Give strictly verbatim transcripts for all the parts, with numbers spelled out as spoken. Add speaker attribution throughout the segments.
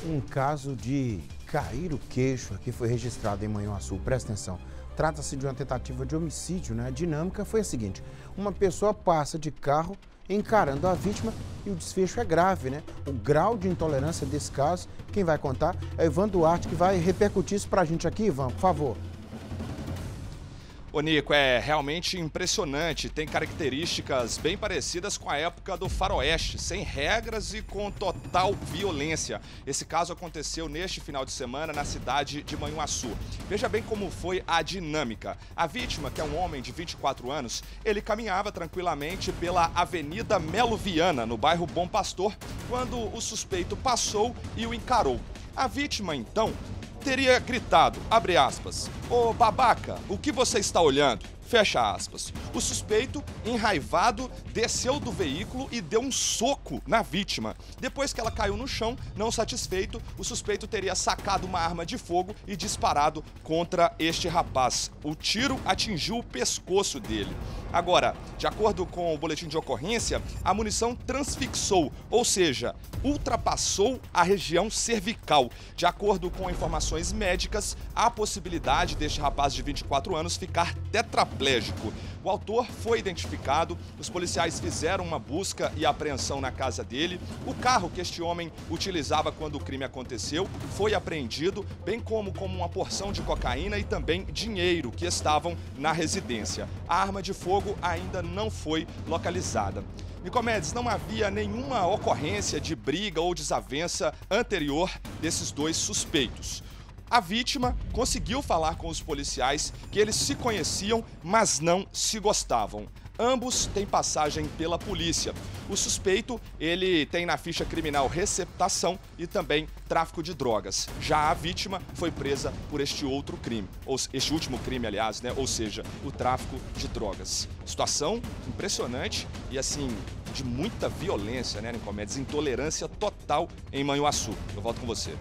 Speaker 1: Um caso de cair o queixo aqui foi registrado em Manhuaçu. Presta atenção. Trata-se de uma tentativa de homicídio, né? A dinâmica foi a seguinte: uma pessoa passa de carro encarando a vítima e o desfecho é grave, né? O grau de intolerância desse caso, quem vai contar é Ivan Duarte, que vai repercutir isso pra gente aqui. Ivan, por favor.
Speaker 2: Ô Nico, é realmente impressionante, tem características bem parecidas com a época do faroeste, sem regras e com total violência. Esse caso aconteceu neste final de semana na cidade de Manhuaçu. Veja bem como foi a dinâmica. A vítima, que é um homem de vinte e quatro anos, ele caminhava tranquilamente pela Avenida Melo Viana, no bairro Bom Pastor, quando o suspeito passou e o encarou. A vítima, então, teria gritado, abre aspas, ô babaca, o que você está olhando? Fecha aspas. O suspeito, enraivado, desceu do veículo e deu um soco na vítima. Depois que ela caiu no chão, não satisfeito, o suspeito teria sacado uma arma de fogo e disparado contra este rapaz. O tiro atingiu o pescoço dele. Agora, de acordo com o boletim de ocorrência, a munição transfixou, ou seja, ultrapassou a região cervical. De acordo com informações médicas, há a possibilidade deste rapaz de vinte e quatro anos ficar tetraplégico. O autor foi identificado, os policiais fizeram uma busca e apreensão na casa dele. O carro que este homem utilizava quando o crime aconteceu foi apreendido, bem como, como uma porção de cocaína e também dinheiro que estavam na residência. A arma de fogo ainda não foi localizada. Nicomedes, não havia nenhuma ocorrência de briga ou desavença anterior desses dois suspeitos. A vítima conseguiu falar com os policiais que eles se conheciam, mas não se gostavam. Ambos têm passagem pela polícia. O suspeito, ele tem na ficha criminal receptação e também tráfico de drogas. Já a vítima foi presa por este outro crime, ou este último crime, aliás, né? Ou seja, o tráfico de drogas. Situação impressionante e, assim, de muita violência, né, Nicomedes? Intolerância total em Manhuaçu. Eu volto com você.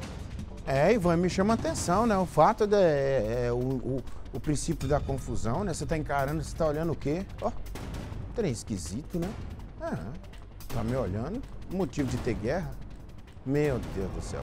Speaker 1: É, Ivan, me chama a atenção, né? O fato de é, é, o, o, o princípio da confusão, né? Você tá encarando, você tá olhando o quê? Ó, oh, trem esquisito, né? Ah, tá me olhando? Motivo de ter guerra? Meu Deus do céu.